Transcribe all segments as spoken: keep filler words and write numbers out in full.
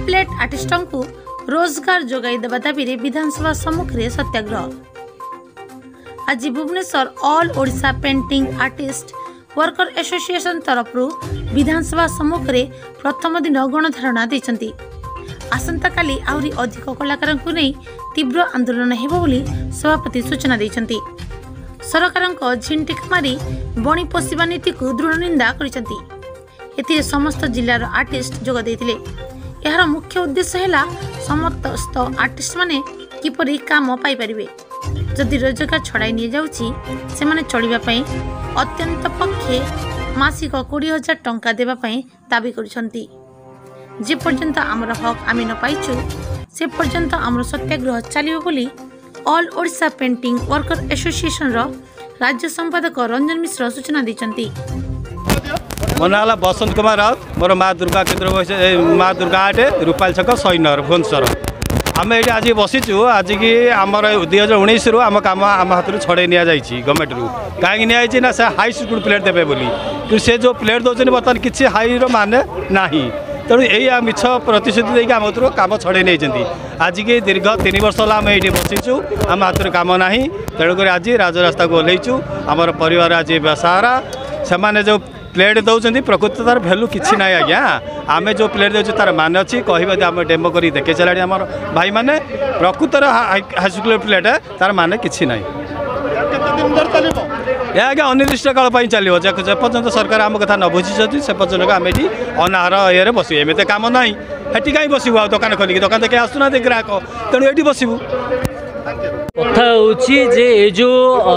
Plate आर्टिस्टों को रोजगार जोगाई देवा दाबी विधानसभा सम्मुख में सत्याग्रह। आज Bhubaneswar all Odisha painting artist worker association तरफ विधानसभा सम्मुख में प्रथम दिन गणधारणा देती। आसंता काली आहरी अधिक कलाकार को नहीं तीव्र आंदोलन हेबो बोली सभापति सूचना देछंती। सरकार झिंटिक मारी बणी पोषिबा नीति को दृढ़ निंदा करिसंती। एथिरे समस्त जिल्लार आर्टिस्ट जोग देथिले। यार मुख्य उद्देश्य है समस्त आर्टिस्ट माने किपरि काम पाई परिबे। जदि रोजगार छड़ाई नि जाउची सेमाने चलिबा पई अत्यंत पक्षे मासिक बीस हजार टंका देबा पई दाबी करिसंती। जे पर्यंत आमर हक आमे न पाइछु से पर्यंत आमर सत्याग्रह चलिबो बोली all Odisha painting worker association रो राज्य संपादक रंजन मिश्र सूचना दैछंती। मो नाला बसंत कुमार राउत, मोर माँ दुर्गा केन्द्र माँ दुर्गा आटे रूपाल छक सैनर भुवनेश्वर। आम ये आज बसीचु आज की आमर दुई हजार उन्नीस रु आम कम आम हाथ छड़े नि गवर्नमेंट रु कहीं नि ना से हाई स्कूल प्लेट देवे बोली कि से जो प्लेट दौरान बर्तमान किसी हाई माने ना तेणु यही मिछ प्रतिश्रुति देकर आम हाथ कम छड़े नहीं। आज की दीर्घ तीन वर्ष है आम ये बसीचु आम हाथ कम ना तेणुक आज राजरास्ता को ओह्लैचु। आमर परिवार आज बेसहारा से जो प्लेट दौरान प्रकृत तार भैल्यू किसी ना आज्ञा। आम जो प्लेट दे तार मान अच्छी कह आम डेमो कर देखे चला आम भाई मैंने प्रकृतर हाई स्कूल प्लेट तार मान कि ना यह आज्ञा अनिर्दिष्ट काल चलो जेपर्यंत सरकार आम कथा न बुझी से पर्यटन आम ये अनाहार ये बस एमती कम ना हेटी कहीं बसबू आ दुकान खोलिक दुकान देखे आसुना ग्राहक तेणु ये बसबू कथा जे जो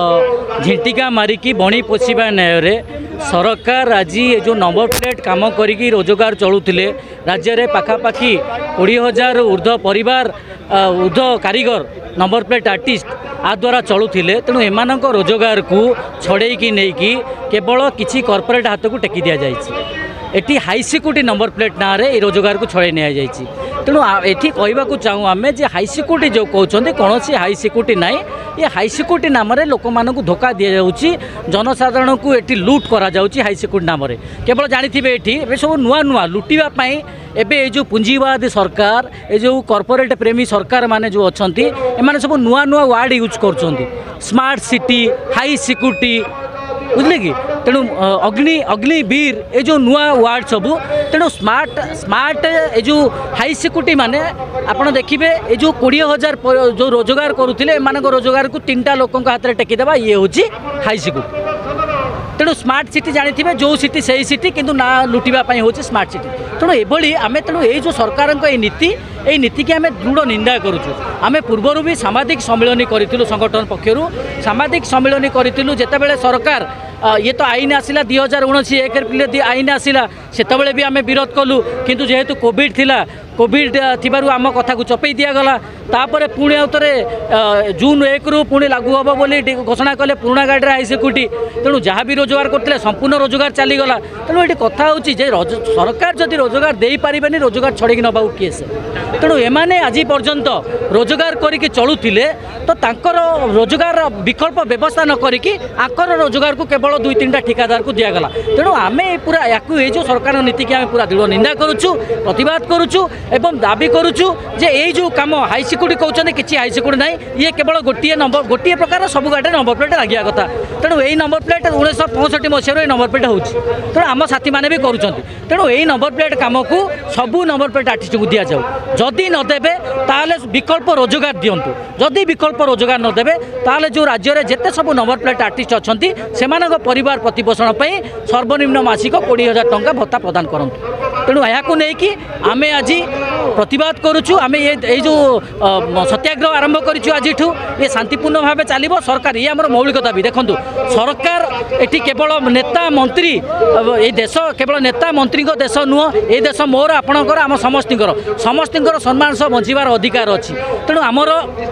झिंटिका मारिकी बणी पोषिबा न्याय सरकार आज ये जो नंबर प्लेट काम करी रोजगार चलुले राज्य में पाखापाखि कोड़े हजार ऊर्ध परिवार ऊर्ध कारीगर नंबर प्लेट आर्टिस्ट आ द्वारा चलुले तेणु एम रोजगार को छड़े की नहीं कि केवल किसी कॉर्पोरेट हाथ को टेकी दि जाती हाई सिक्यूरिटी नंबर प्लेट ना रे रोजगार को छड़े नि जाइए। तेणु ये कहवाक चाहूँ आम जे हाई सिक्यूरिटी जो कहते कौन सी हाई सिक्यूरिटी ना ये हाई सिक्यूरिटी नाम लोक मानू धोखा दि जाऊँगी जनसाधारण को ये लुट करा हाई सिक्यूरिटी नाम केवल जानी ये सब नुआ नुआ लुटापी एबे जो पुंजीवादी सरकार ये जो कॉर्पोरेट प्रेमी सरकार माने जो अच्छा एम सब नुआ नुआ वार्ड यूज कर स्मार्ट सिटी हाई सिक्यूरिटी बुझे कि तेणु अग्नि अग्निवीर ये जो नुआ वार्ड सबू तेणु स्मार्ट स्मार्ट ये जो हाई सिक्यूरिटी माने आपड़ देखिए ये जो कोड़े हजार जो रोजगार करुले एम रोजगार को तीन टा लोक हाथ में टेकीदेवा ये हूँ हाई सिक्यूरिटी। तेणु स्मार्ट सिटी जानी जो सिटी से सिटी किंतु ना लुटापी हूँ स्मार्ट सिटी। तेणु ये आम तेणु ये जो सरकार ये नीति ये नीति की आम दृढ़ निंदा करुचु। आम पूर्वर भी सामाजिक सम्मेलन करूँ संगठन पक्षर सामाजिक सम्मेलन करूँ जितेबाला सरकार ये तो आईन आसला दुई हजार उन्नीस एक एप्रिल आईन आसला से भी आम विरोध कलु किंतु जेहेतु कोविड थिला कोविड थिबारु आम कथा को चपई दिगला तापर पुणी आउे जून एक रु पुणी लागू हम बोली घोषणा कले पुराणा गाड़ी हाई सिक्यूरिटी। तेणु जहाँ भी रोजगार करते संपूर्ण रोजगार चलीगला। तेणु ये कथा हूँ सरकार जदि रोजगार दे पारे रोजगार छड़े नवा किए से तेणु एमाने आज पर्यंत रोजगार करके चलुले तो तांकर रोजगार विकल्प व्यवस्था न करिकी आकर रोजगार को केवल दुई तीन टा ठिकादार को दिगला। तेणु आम पूरा या जो सरकार नीति की आम पूरा दृढ़ निंदा करुचु प्रतिवाद करुचु एवं दाबी करुचु जे ये जो कम हाई सिक्यूरिटी कहते किसी हाई सिक्यूरिटी ना ये केवल गोटे नंबर गोटे प्रकार सब गाड़ी नंबर प्लेट लगे कथा। तेणु यही नंबर प्लेट उन्नीस पैंसठ मसीह नंबर प्लेट हो तेणु आम साथी मैंने भी करुँच। तेणु यही नंबर प्लेट कम को सबू नंबर प्लेट आर्टिस्ट को दि जाऊ जदि नदेवे ताले विकल्प रोजगार दिंतु जदि विकल्प रोजगार नदेवे ताले जो राज्य में जिते सब नंबर प्लेट आर्टिस्ट अच्छा से परिवार प्रतिपोषण सर्वनिम्न मासिक कोड़े हजार टंका भत्ता प्रदान करूँ। तेणु यहाँ नहीं कि आम आज प्रतिवाद करुचु आम ये जो सत्याग्रह आरंभ करूँ आज ये शांतिपूर्ण भाव चलो सरकार ये आम मौलिक दाबी देखूँ सरकार ये केवल नेता मंत्री ये देश केवल नेता मंत्री देश नुह ये देश मोर आपणकर आम समस्तर समस्तर सम्मान सह बचार अधिकार अच्छी। तेणु आमर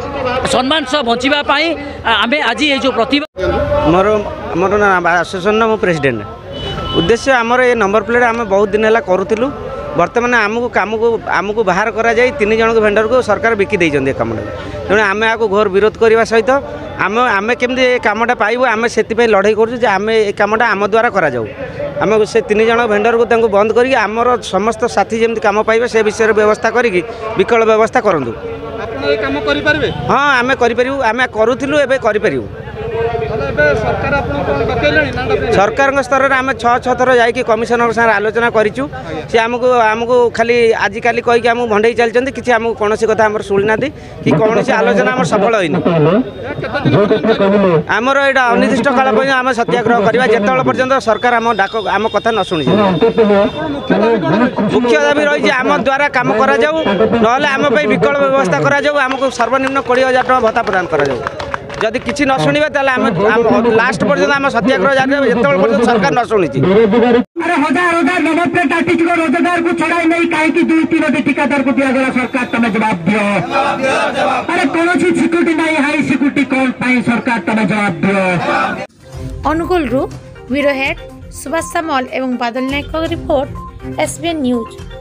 सम्मान सह बचापी आम आज ये जो प्रतिभा मोर मोर आसोसिएसन मो प्रेसिडेंट उद्देश्य आमर ये नंबर प्लेट आम बहुत दिन है करूँ बर्तमान आमको कम को आमको बाहर करा जाए तीन जन को भेंडर को सरकार बिकी देते कम तेणु आम आपको घोर विरोध करने सहित आम आम केमती कमटा पाइबू आम से लड़ाई करूँ आम ये कमटा आम द्वारा करा जाऊ आम से तीन जन भेंडर को बंद करके आमर समस्त साथी जमी कम पाइबे से विषय व्यवस्था करी विकल्प व्यवस्था करूँ। हाँ आम करूँ आम करूँ एवं करूँ सरकार स्तर में आम छः छः थर जाकि कमिशनर साथ आलोचना करूँ सी आमको आमको खाली आजिकल कहीकि आमको भंडे चलते कि आमको कौन कथा आम शुणी ना कि कौन आलोचना आम सफल होनी आमर यहाँ अनिर्दिष्ट काल पर्यटन आम सत्याग्रह करवा जिते पर्यटन सरकार आम डाक आम कथा न शुणी मुख्य दाबी रही आम द्वारा कम करा आम विकल्प व्यवस्था करमको सर्वनिम्न कोड़े हजार टाँग भत्ता प्रदान करा जदि किसी न शुणे लास्ट पर्यटन आम सत्याग्रह जारी जिते पर्यटन सरकार न शुणी अरे हजार हजार नंबर प्लेट आर्टिस्ट को रोजगार को छड़ाई नहीं कहीं दुई तीन ठिकादार को दिया गला सरकार तुम्हें जवाब दियो। अरे कौन सी सिक्योरिटी नहीं हाई सिक्योरिटी कौन पाई सरकार तुम्हें जवाब दियो। अनुगुल रु ब्यूरो हेड सुभाष सामल एवं बादल नायक रिपोर्ट एसबीएन न्यूज।